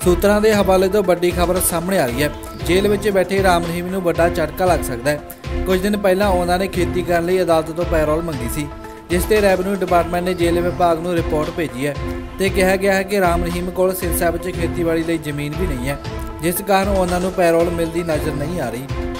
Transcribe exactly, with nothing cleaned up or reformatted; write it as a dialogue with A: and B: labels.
A: सूत्रां दे हवाले तो वड्डी खबर सामने आ रही है। जेल में बैठे राम रहीम नूं वड्डा झटका लग सकता है। कुछ दिन पहला उन्होंने खेती करने लई अदालत तो पैरोल मंगी सी, जिस ते रेवन्यू डिपार्टमेंट ने जेल विभाग नूं रिपोर्ट भेजी है ते कहा गया है कि राम रहीम कोल सिरसा विच खेतीबाड़ी लई जमीन भी नहीं है, जिस कारण उन्होंने पैरोल मिलती नज़र नहीं आ रही।